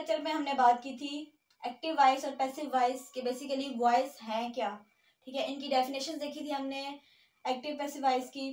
Lecture में हमने बात की थी एक्टिव वॉइस और पैसिव वॉइस के बेसिकली वॉइस हैं क्या, ठीक है। इनकी डेफिनेशन देखी थी हमने एक्टिव पैसिव वॉइस की।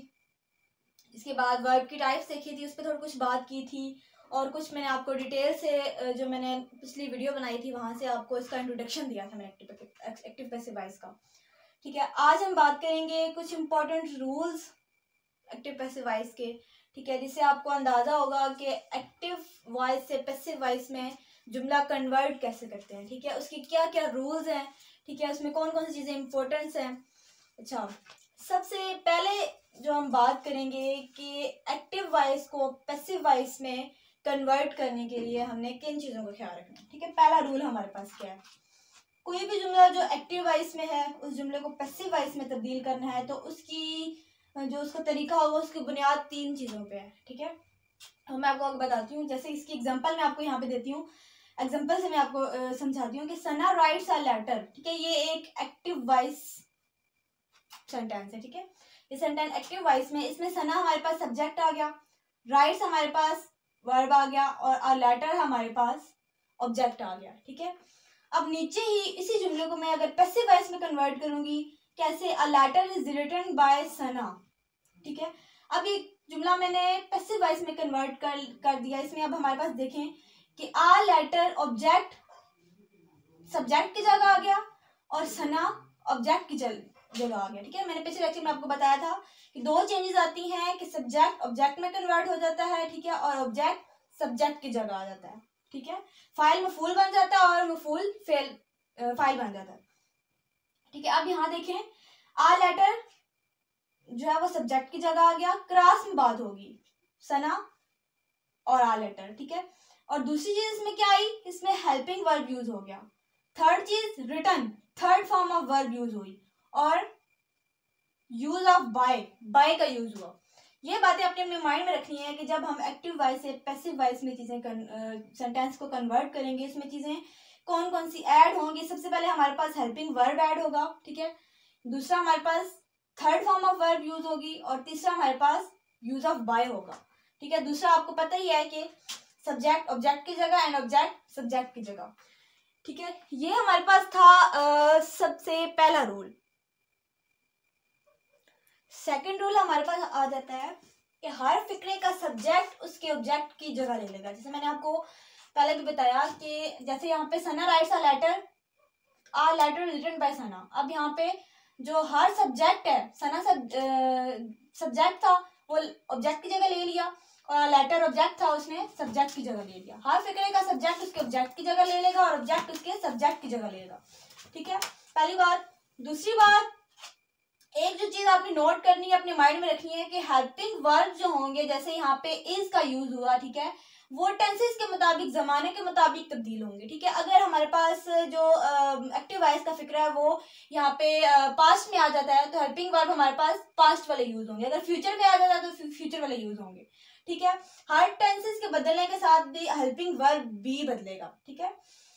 इसके बाद वर्ब की टाइप्स देखी थी, उस पर थोड़ी कुछ बात की थी, और कुछ मैंने आपको डिटेल से जो मैंने पिछली वीडियो बनाई थी वहाँ से आपको इसका इंट्रोडक्शन दिया था मैंने एक्टिव पैसिव वॉइस का, ठीक है। आज हम बात करेंगे कुछ important rules active passive voice के, ठीक है, जिससे आपको अंदाज़ा होगा कि एक्टिव वॉइस से पैसिव वॉइस में जुमला कन्वर्ट कैसे करते हैं, ठीक है, उसके क्या क्या रूल्स हैं, ठीक है, उसमें कौन कौन सी चीज़ें इंपॉर्टेंस हैं। अच्छा, सबसे पहले जो हम बात करेंगे कि एक्टिव वॉइस को पैसिव वॉइस में कन्वर्ट करने के लिए हमने किन चीज़ों का ख्याल रखना है, ठीक है। पहला रूल हमारे पास क्या है, कोई भी जुमला जो एक्टिव वॉइस में है उस जुमले को पैसिव वॉइस में तब्दील करना है तो उसकी जो उसका तरीका होगा उसकी बुनियाद 3 चीज़ों पे है, ठीक है। तो मैं आपको बताती हूँ, जैसे इसकी एग्जांपल मैं आपको यहाँ पे देती हूँ, एग्जांपल से मैं आपको समझाती हूँ कि सना राइट्स अ लेटर, ठीक है, ये एक एक्टिव वॉइस सेंटेंस है, ठीक है। ये सेंटेंस एक्टिव वॉइस में, इसमें सना हमारे पास सब्जेक्ट आ गया, राइट्स हमारे पास वर्ब आ गया, और अ लेटर हमारे पास ऑब्जेक्ट आ गया, ठीक है। अब नीचे ही इसी जुमले को मैं अगर पैसिव वॉइस में कन्वर्ट करूंगी, कैसे, a letter is written by Sana, ठीक है। अब ये जुमला मैंने पैसिव वॉइस में कन्वर्ट कर दिया। इसमें अब हमारे पास देखें कि अ लेटर ऑब्जेक्ट सब्जेक्ट की जगह आ गया और सना ऑब्जेक्ट की जगह आ गया, ठीक है। मैंने पिछले लेक्चर में आपको बताया था कि 2 चेंजेस आती हैं कि सब्जेक्ट ऑब्जेक्ट में कन्वर्ट हो जाता है, ठीक है, और ऑब्जेक्ट सब्जेक्ट की जगह आ जाता है, ठीक है। फाइल मफूल बन जाता है और मफूल फाइल बन जाता है, ठीक है। अब यहाँ देखें, आ लेटर जो है वो सब्जेक्ट की जगह आ गया, क्रॉस में बात होगी सना और आ लेटर, ठीक है। और दूसरी चीज इसमें क्या आई, इसमें हेल्पिंग वर्ब यूज हो गया। थर्ड चीज written, third form of verb use हुई, और यूज ऑफ बाय का यूज हुआ। ये बातें आपने अपने माइंड में रखनी है कि जब हम एक्टिव वॉइस से पैसिव वॉइस में चीजें सेंटेंस को कन्वर्ट करेंगे, इसमें चीजें कौन कौन सी ऐड होंगी। सबसे पहले हमारे पास हेल्पिंग वर्ब ऐड होगा, ठीक है। दूसरा हमारे पास third form of verb use होगी, और तीसरा हमारे पास यूज ऑफ बाय होगा, ठीक है। दूसरा आपको पता ही है कि सब्जेक्ट ऑब्जेक्ट की जगह एंड ऑब्जेक्ट सब्जेक्ट की जगह, ठीक है। ये हमारे पास था सबसे पहला रूल। सेकंड रूल हमारे पास आ जाता है कि हर फिक्रे का सब्जेक्ट उसके ऑब्जेक्ट की जगह ले लेगा। जैसे मैंने आपको पहले भी बताया कि जैसे यहाँ पे Sana writes a letter written by Sana. अब यहाँ पे जो हर सब्जेक्ट है, सना सब्जेक्ट था, वो ऑब्जेक्ट की जगह ले लिया, और लेटर ऑब्जेक्ट था, उसने सब्जेक्ट की जगह ले लिया। हर फिक्रे का सब्जेक्ट उसके ऑब्जेक्ट की जगह ले लेगा और ऑब्जेक्ट उसके सब्जेक्ट की जगह लेगा, ठीक है, पहली बात। दूसरी बात, एक जो चीज आपने नोट करनी है, अपने माइंड में रखनी है कि हेल्पिंग वर्ब जो होंगे, जैसे यहाँ पे इज का यूज हुआ, ठीक है, वो टेंसेस के मुताबिक, जमाने के मुताबिक तब्दील होंगे, ठीक है। अगर हमारे पास जो एक्टिव वॉइस का फिक्र है वो यहाँ पे पास्ट में आ जाता है तो हेल्पिंग वर्ब हमारे पास पास्ट वाले यूज होंगे, अगर फ्यूचर में आ जाता है तो फ्यूचर वाले यूज होंगे, ठीक है। हर टेंसेस के बदलने के साथ भी हेल्पिंग वर्ब भी बदलेगा, ठीक है।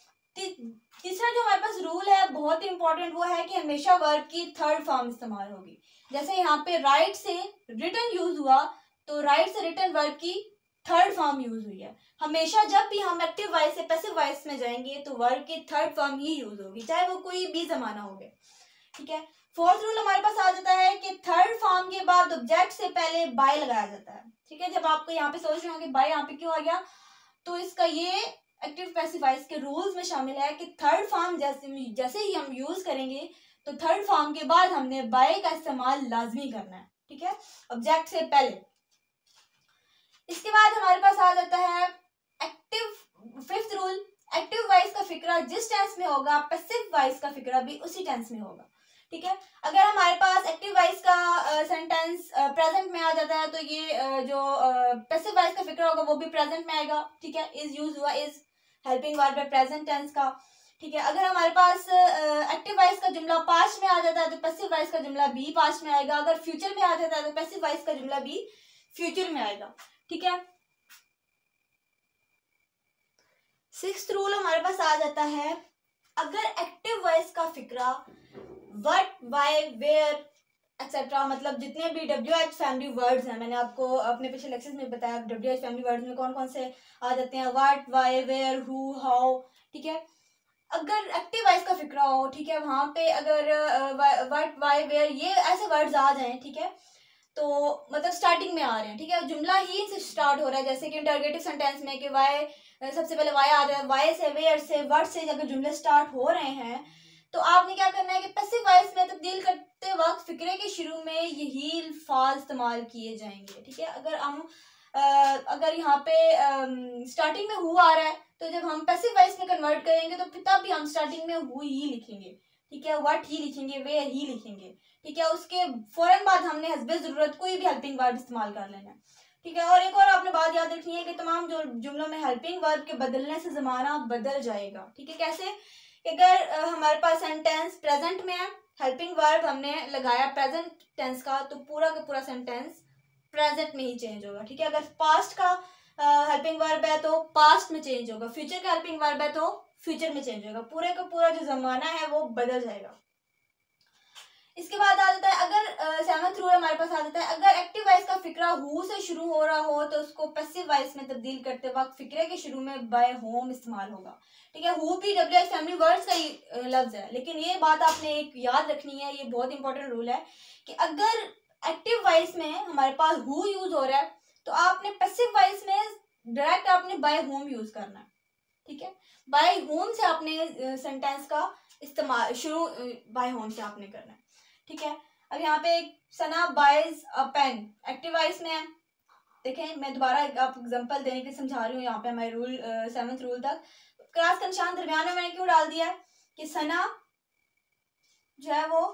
तीसरा जो हमारे पास रूल है बहुत ही इंपॉर्टेंट, वो है कि हमेशा वर्ब की थर्ड फॉर्म इस्तेमाल होगी। जैसे यहाँ पे राइट से रिटन यूज हुआ तो राइट से रिटन वर्ब की थर्ड फॉर्म यूज हुई है। हमेशा जब भी हम एक्टिव वॉइस से पैसिव वॉइस में जाएंगे तो वर्ब की थर्ड फॉर्म ही यूज होगी, चाहे वो कोई भी जमाना हो गया, ठीक है। फोर्थ रूल हमारे पास आ जाता है कि थर्ड फॉर्म के बाद ऑब्जेक्ट से पहले बाय लगाया जाता है, ठीक है। जब आपको यहाँ पे सोच रहे हो कि बाय यहाँ पे क्यों आ गया, तो इसका ये एक्टिव पैसिव वॉइस के रूल्स में शामिल है कि थर्ड फॉर्म जैसे ही हम यूज करेंगे तो थर्ड फॉर्म के बाद हमने बाय का इस्तेमाल लाजमी करना है, ठीक है, ऑब्जेक्ट से पहले। इसके बाद हमारे पास आ जाता है active fifth rule, active voice का फिक्रा जिस टेंस में होगा पैसिव वॉइस का फिक्रा भी उसी टेंस में होगा, ठीक है। अगर हमारे पास एक्टिव वॉइस का सेंटेंस प्रेजेंट में आ जाता है तो ये जो पैसिव वॉइस का फिक्रा होगा वो भी प्रेजेंट में आएगा, ठीक है। इज यूज हुआ, इज हेल्पिंग वर्ब है प्रेजेंट टेंस का, ठीक है। अगर हमारे पास एक्टिव वॉइस का जुमला पास्ट में आ जाता है तो पैसिव वॉइस का जुमला भी पास्ट में आएगा। अगर फ्यूचर में आ जाता है तो पैसिव वॉइस का जुमला भी फ्यूचर में आएगा, ठीक है। सिक्स्थ रूल हमारे पास आ जाता है, अगर एक्टिव वॉइस का फिक्रा व्हाट, व्हाई, वेयर एक्सेट्रा, मतलब जितने भी WH फैमिली वर्ड्स हैं, मैंने आपको अपने पिछले लेक्चर्स में बताया WH फैमिली वर्ड्स में कौन कौन से आ जाते हैं, what, why, where, who, how, ठीक है। अगर एक्टिव वॉइस का फिक्रा हो, ठीक है, वहां पे अगर व्हाट, व्हाई, वेयर ये ऐसे वर्ड्स आ जाएं, ठीक है, तो मतलब स्टार्टिंग में आ रहे हैं, ठीक है, जुमला ही से स्टार्ट हो रहा है, जैसे कि इंटरोगेटिव सेंटेंस में कि वाई, सबसे पहले वाई आ रहा है, वाई से, वेयर से, वर्ड से अगर जुमले स्टार्ट हो रहे हैं, तो आपने क्या करना है कि पैसिव वॉइस में तब्दील करते वक्त फिक्रे के शुरू में ये हील फाल इस्तेमाल किए जाएंगे, ठीक है। अगर हम अगर यहाँ पे स्टार्टिंग में हु आ रहा है, तो जब हम पैसिव वॉइस में कन्वर्ट करेंगे तो तब भी हम स्टार्टिंग में हु ही लिखेंगे, ठीक है, व्हाट ही लिखेंगे, वेयर ही लिखेंगे, ठीक है। उसके फौरन बाद हमने हस्बे जरूरत कोई भी हेल्पिंग वर्ब इस्तेमाल कर लेना है, ठीक है। और एक और आपने बात याद रखनी है कि तमाम जो जुमलों में हेल्पिंग वर्ब के बदलने से जमाना बदल जाएगा, ठीक है। कैसे? अगर हमारे पास सेंटेंस प्रेजेंट में है, हेल्पिंग वर्ब हमने लगाया प्रेजेंट टेंस का, तो पूरा का पूरा सेंटेंस प्रेजेंट में ही चेंज होगा, ठीक है। अगर पास्ट का हेल्पिंग वर्ब है तो पास्ट में चेंज होगा, फ्यूचर का हेल्पिंग वर्ब है तो फ्यूचर में चेंज होगा, पूरे का पूरा जो जमाना है वो बदल जाएगा। इसके बाद आ जाता है, अगर सेवंथ रूल हमारे पास आ जाता है, अगर एक्टिव वॉइस का फिक्रा हु से शुरू हो रहा हो तो उसको पैसिव वॉइस में तब्दील करते वक्त फिक्रे के शुरू में बाय होम इस्तेमाल होगा, ठीक है। हु भी WH फैमिली वर्ड्स का ही लफ्ज है, लेकिन ये बात आपने एक याद रखनी है, ये बहुत इंपॉर्टेंट रूल है कि अगर एक्टिव वॉइस में हमारे पास हु यूज हो रहा है तो आपने पैसिव वॉइस में डायरेक्ट आपने बाय होम यूज करना है, ठीक है। बाय होम से आपने सेंटेंस का इस्तेमाल शुरू बाय होम से आपने करना है, ठीक है। अब यहाँ पे Sana buys a pen active voice में है, देखें मैं दोबारा आप एग्जांपल देने के समझा रही हूँ। यहाँ पे हमारे रूल सेवंथ रूल तक क्रॉस का निशान दरमियान में मैंने क्यों डाल दिया है कि सना जो है वो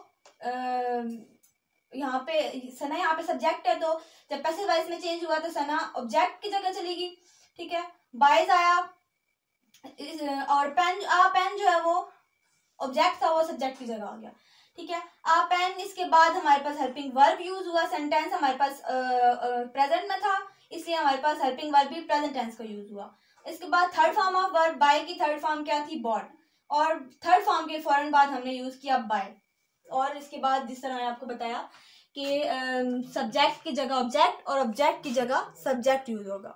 यहाँ पे सना यहाँ पे सब्जेक्ट है, तो जब पैसिव वॉइस में चेंज हुआ तो सना ऑब्जेक्ट की जगह चलेगी, ठीक है। बाइज आया और पेन जो है वो ऑब्जेक्ट था, वो सब्जेक्ट की जगह आ गया, ठीक है। आ पेन, इसके बाद हमारे पास हेल्पिंग वर्ब यूज हुआ, सेंटेंस हमारे पास प्रेजेंट में था इसलिए हमारे पास हेल्पिंग वर्ब भी प्रेजेंट टेंस का यूज हुआ। इसके बाद third form of verb by की थर्ड फॉर्म क्या थी? बॉट, और थर्ड फॉर्म के फौरन बाद हमने यूज किया बाय। और इसके बाद जिस तरह मैंने आपको बताया कि सब्जेक्ट की जगह ऑब्जेक्ट और ऑब्जेक्ट की जगह सब्जेक्ट यूज होगा।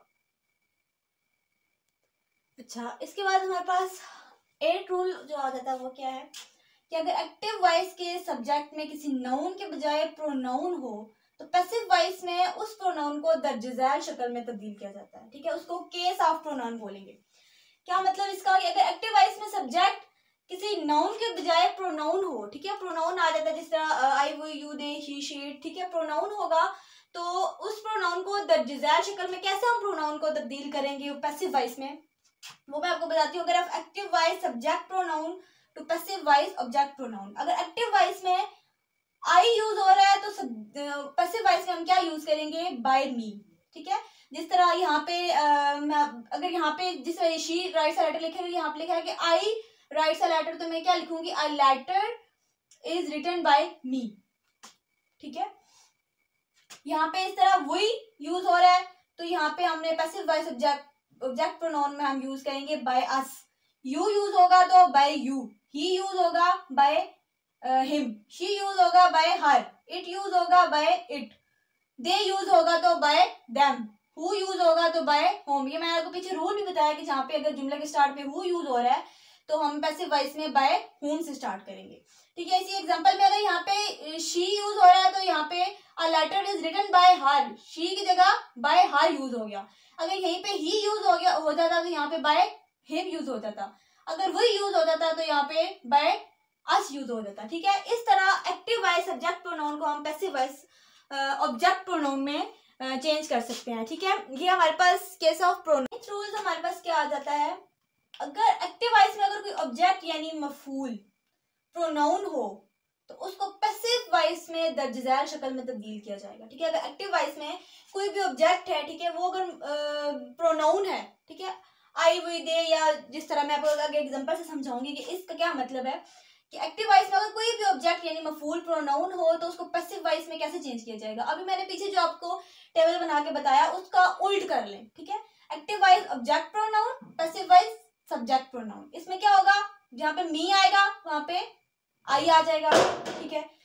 अच्छा, इसके बाद हमारे पास 8 रूल जो आ जाता है वो क्या है कि अगर एक्टिव वॉइस के सब्जेक्ट में किसी नाउन के बजाय प्रोनाउन हो तो पैसिव वॉइस में उस प्रोनाउन को दर्ज झैल शक्ल में तब्दील किया जाता है, ठीक है। उसको केस ऑफ प्रोनाउन बोलेंगे। क्या मतलब इसका कि अगर एक्टिव वॉइस में सब्जेक्ट किसी नाउन के बजाय प्रोनाउन हो, ठीक है, प्रोनाउन आ जाता है जिस तरह आई, वो, यू, दे, ही, शी, ठीक है, प्रोनाउन होगा तो उस प्रोनाउन को दर्ज झैल शक्ल में कैसे हम प्रोनाउन को तब्दील करेंगे पैसिव वॉइस में, वो मैं आपको बताती हूँ। अगर आप active voice subject pronoun to passive voice object pronoun, अगर एक्टिव वॉइस में आई यूज हो रहा है तो पैसिव वॉइस में हम क्या यूज करेंगे? बाय मी, ठीक है। जिस तरह यहाँ पे अगर यहाँ पे जिस तरह शी राइट्स अ लेटर लिखे हुए यहाँ पे लिखा है कि आई राइट्स अ लेटर, तो मैं क्या लिखूंगी? A letter is written by me, ठीक है। यहाँ पे इस तरह वही यूज हो रहा है तो यहाँ पे हमने पैसिव वॉइस ऑब्जेक्ट प्रोनाउन में हम यूज करेंगे बाय अस। यू यूज होगा तो बाय यू, ही यूज होगा बाय हिम, शी यूज होगा बाय हर, इट यूज होगा बाय इट, दे यूज होगा तो बाय देम, हु यूज होगा तो बाय होम। ये मैंने आपको पीछे रूल भी बताया कि जहाँ पे अगर जुमले के स्टार्ट पे हु यूज हो रहा है तो हम पैसिव वॉइस में बाय होम से स्टार्ट करेंगे, ठीक है। इसी एग्जांपल में अगर यहाँ पे शी यूज हो रहा है तो यहाँ पे a letter is written by her, she की जगह बाय हर यूज हो गया। अगर यहीं पे ही यूज हो गया हो जाता तो यहाँ पे बाय हिम यूज हो जाता, अगर वही यूज हो जाता तो यहाँ पे बाय अस यूज हो जाता, ठीक है। इस तरह एक्टिव वॉइस सब्जेक्ट प्रोनाउन को हम पैसिव वॉइस ऑब्जेक्ट प्रोनाउन में चेंज कर सकते हैं, ठीक है। ये हमारे पास केस ऑफ प्रोनाउन रूल्स हमारे पास क्या आ जाता है, अगर एक्टिव वॉइस में अगर कोई ऑब्जेक्ट यानी मफूल प्रोनाउन हो तो उसको पैसिव वॉइस में दर्ज झैल शक्ल में तब्दील किया जाएगा, ठीक है। अगर एक्टिव वॉइस में कोई भी ऑब्जेक्ट है, ठीक है, वो अगर प्रोनाउन है, ठीक है, आई, वी, दे, या जिस तरह मैं आपको आगे एग्जांपल से समझाऊंगी कि इसका क्या मतलब है कि एक्टिव वॉइस में अगर कोई भी ऑब्जेक्ट यानी मफूल प्रोनाउन हो तो उसको पैसिव वॉइस में कैसे चेंज किया जाएगा। अभी मैंने पीछे जो आपको टेबल बना के बताया उसका उल्ट कर लें, ठीक है। Active voice object pronoun, passive voice subject pronoun. इसमें क्या होगा, जहाँ पे मी आएगा वहां पे आई आ जाएगा, ठीक है।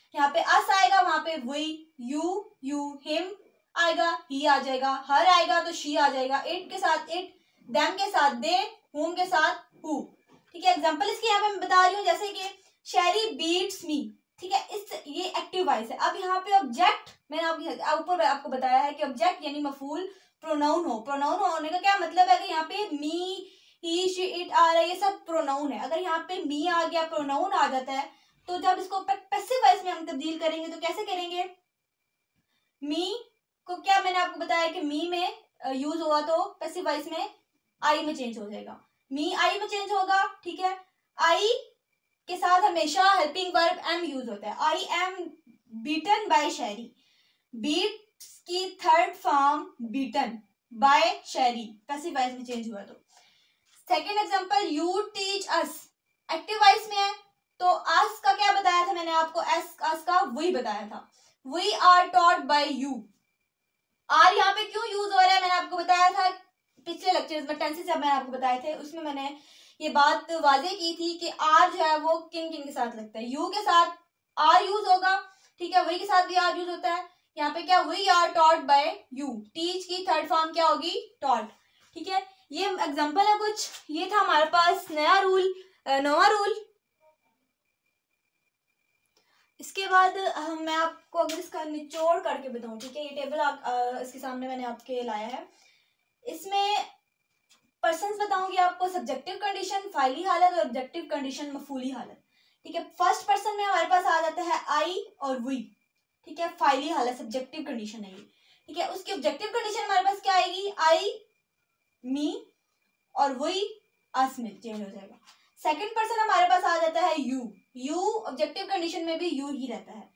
यहाँ पे अस आएगा, वहां पे वी, यू, हिम आएगा, ही आ जाएगा, हर आएगा तो शी आ जाएगा, इट के साथ इट, देम के साथ दे, हुम के साथ हु। ठीक है, एग्जांपल इसके यहाँ पे मैं बता रही हूँ, जैसे कि शेरी बीट्स मी। ठीक है, इस ये एक्टिव वॉइस है। अब यहाँ पे ऑब्जेक्ट मैंने ऊपर आपको बताया है कि ऑब्जेक्ट यानी मफूल प्रोनाउन हो। प्रोनाउन होने का क्या मतलब है कि यहाँ पे मी, ही, शी, इट आ रहा है, ये सब प्रोनाउन है। अगर यहाँ पे मी आ गया, प्रोनाउन आ जाता है, तो जब इसको पैसिव वॉइस में हम तब्दील करेंगे तो कैसे करेंगे? मी को क्या मैंने आपको बताया कि मी में यूज हुआ तो पैसिव वॉइस में आई में चेंज हो जाएगा, मी आई में चेंज होगा। ठीक है, आई के साथ हमेशा हेल्पिंग वर्ब एम यूज होता है। I am beaten by Sherry, beat की third form beaten by Sherry, passive voice में चेंज हुआ तो। Second example, you teach us, active voice में है तो अस का क्या बताया था मैंने आपको? अस का वी बताया था, we are taught by you. Are यहाँ पे क्यों यूज हो रहा है मैंने आपको बताया था पिछले लेक्चर्स में, टेंसेस जब मैंने आपको बताए थे उसमें मैंने ये बात वाजे की थी कि आर जो है वो किन किन के साथ लगता है। यू के साथ आर यूज होगा, ठीक है, वी के साथ भी आर यूज होता है। यहाँ पे क्या, we are taught by you, teach की थर्ड फॉर्म क्या होगी? टॉट। ठीक है, ये एग्जांपल है कुछ, ये था हमारे पास नवा रूल। इसके बाद मैं आपको अगर इसका निचोड़ करके बताऊं, ठीक है, ये टेबल इसके सामने मैंने आपके लाया है, इसमें पर्सन्स बताऊंगी आपको, सब्जेक्टिव कंडीशन फाइली हालत और ऑब्जेक्टिव कंडीशन मफूली हालत। ठीक है, फर्स्ट पर्सन में हमारे पास आ जाता है आई और वी। ठीक है, फाइली हालत सब्जेक्टिव कंडीशन है ये। ठीक है, उसकी ऑब्जेक्टिव कंडीशन हमारे पास क्या आएगी? आई, मी और वी अस में चेंज हो जाएगा। सेकंड पर्सन हमारे पास आ जाता है यू ऑब्जेक्टिव कंडीशन में भी यू ही रहता है।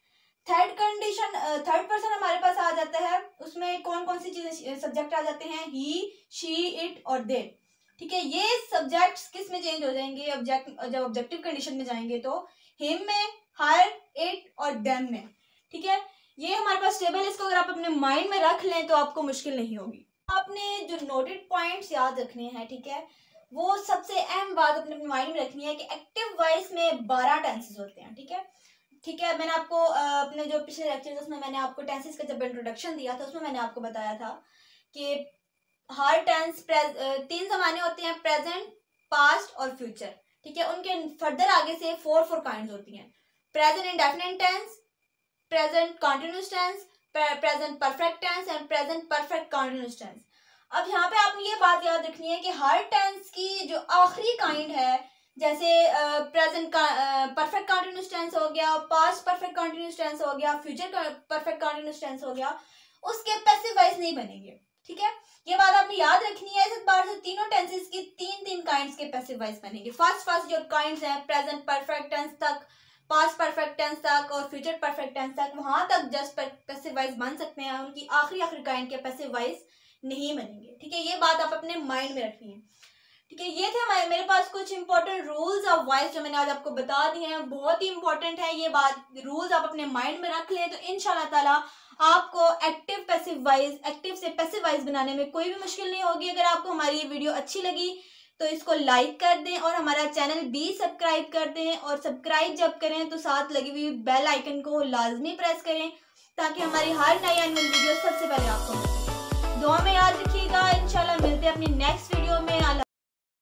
थर्ड पर्सन हमारे पास आ जाता है, उसमें कौन कौन सी चीजें सब्जेक्ट आ जाते हैं? ही, शी, इट और दे। ठीक है, ये सब्जेक्ट्स किस में चेंज हो जाएंगे? जब ऑब्जेक्टिव कंडीशन में जाएंगे तो हिम में, हर, इट और देम में। ठीक है, ये हमारे पास टेबल है, इसको अगर आप अपने माइंड में रख लें तो आपको मुश्किल नहीं होगी। आपने जो नोटेड पॉइंट्स याद रखने हैं, ठीक है, वो सबसे अहम बात अपने माइंड में रखनी है कि एक्टिव वॉइस में 12 टेंसेस होते हैं। ठीक है, मैंने आपको अपने जो पिछले लेक्चर्स उसमें मैंने आपको टेंसेस का जब इंट्रोडक्शन दिया था उसमें मैंने आपको बताया था कि हर टेंस 3 ज़माने होते हैं, प्रेजेंट, पास्ट और फ्यूचर। ठीक है, उनके फर्दर आगे से 4 काइंड्स होती हैं, present indefinite tense, present continuous tense, present perfect tense and present perfect continuous tense. अब यहाँ पे आपने ये बात याद रखनी है कि हर टेंस की जो आखिरी काइंड है, जैसे प्रेजेंट परफेक्ट कॉन्टिन्यूस टेंस हो गया, पास्ट परफेक्ट कॉन्टिन्यूस टेंस हो गया, फ्यूचर परफेक्ट कॉन्टिन्यूस टेंस हो गया, उसके पैसिव वॉइस नहीं बनेंगे। ठीक है, ये बात आपने याद रखनी है। इस बार से तीनों टेंसेस की तीन काइंड्स के पैसिव वॉइस बनेंगे। फर्स्ट जो काइंड्स हैं, प्रेजेंट परफेक्ट टेंस तक, पास्ट परफेक्ट टेंस तक और फ्यूचर परफेक्ट टेंस तक, वहां तक जस्ट पैसिव वॉइस बन सकते हैं, उनकी आखिरी काइंड के पैसिव वॉइस नहीं बनेंगे। ठीक है, ये बात आप अपने माइंड में रखनी है। ठीक है, ये थे मेरे पास कुछ इंपॉर्टेंट रूल्स ऑफ वॉइस जो मैंने आज आपको बता दिए हैं, बहुत ही इंपॉर्टेंट है ये बात, रूल्स आप अपने माइंड में रख लें तो इंशाल्लाह ताला आपको एक्टिव से पैसिव वॉइस बनाने में कोई भी मुश्किल नहीं होगी। अगर आपको हमारी ये वीडियो अच्छी लगी तो इसको लाइक कर दें और हमारा चैनल भी सब्सक्राइब कर दें, और सब्सक्राइब जब करें तो साथ लगी हुई बेल आइकन को लाजमी प्रेस करें ताकि हमारी हर नई एनुअल वीडियो सबसे पहले आपको मिले। दुआ में याद रखिएगा, इंशाल्लाह मिलते हैं अपनी नेक्स्ट वीडियो में।